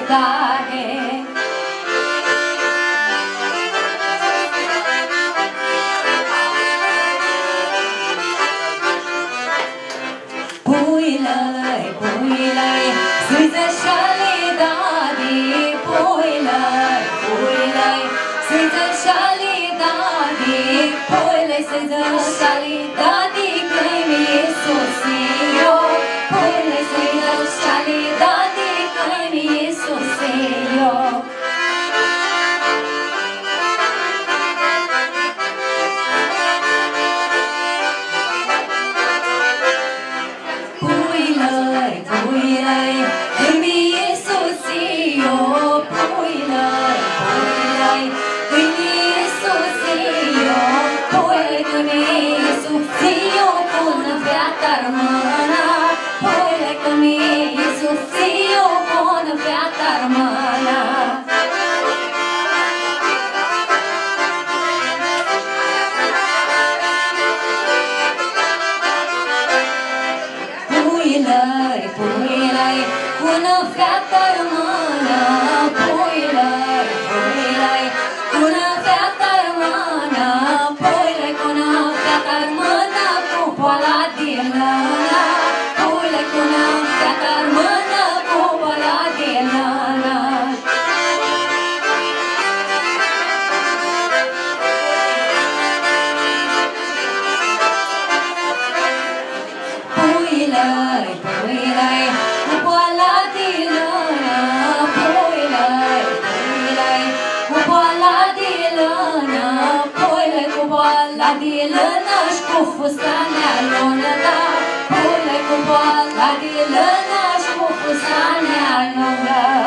tare. Puilai, puilai, suiza shalidadi. Puilai, puilai, suiza shalidadi. Puilai, suiza shalidadi, cremi Iisusio. Puilai, suiza shalidadi, cremi Iisusio. Puilai, puilai, cremi Iisusio. Puilai, puilai, cremi Iisusio. Puilai, cremi Iisusio, până viața rămână. Puilai, cremi Iisusio, până viața rămână. Puilai, puilai, până viața rămână. Puilai, puilai, până viața rămână. Puilai, până viața rămână, cu poala din lână. Puilai, până viața rămână, cu poala din lână. Puilai, puilai, cu poala din lână. Puilai, puilai, cu poala din lână. Puilai, cu poala din lână și cu fustanea lungă, da. Puilai, cu poala din lână și cu fustanea lungă.